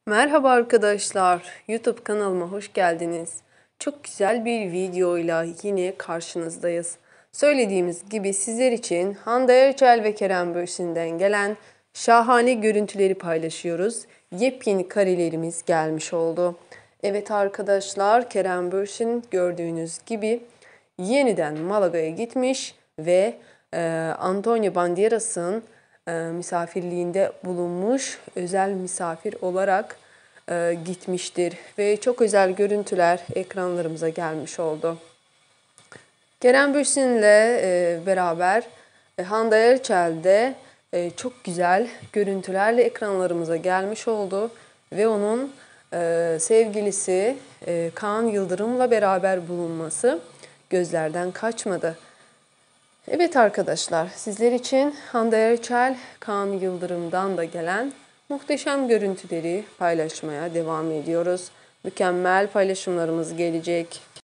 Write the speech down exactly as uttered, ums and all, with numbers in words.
Merhaba arkadaşlar, YouTube kanalıma hoş geldiniz. Çok güzel bir videoyla yine karşınızdayız. Söylediğimiz gibi sizler için Hande Erçel ve Kerem Bürsin'den gelen şahane görüntüleri paylaşıyoruz. Yepyeni karelerimiz gelmiş oldu. Evet arkadaşlar, Kerem Bürsin gördüğünüz gibi yeniden Malaga'ya gitmiş ve e, Antonio Banderas'ın e, misafirliğinde bulunmuş, özel misafir olarak e, gitmiştir ve çok özel görüntüler ekranlarımıza gelmiş oldu. Kerem Bürsin'le e, beraber e, Hande Erçel de e, çok güzel görüntülerle ekranlarımıza gelmiş oldu ve onun e, sevgilisi e, Kaan Yıldırım'la beraber bulunması gözlerden kaçmadı. Evet arkadaşlar, sizler için Hande Erçel, Kaan Yıldırım'dan da gelen muhteşem görüntüleri paylaşmaya devam ediyoruz. Mükemmel paylaşımlarımız gelecek.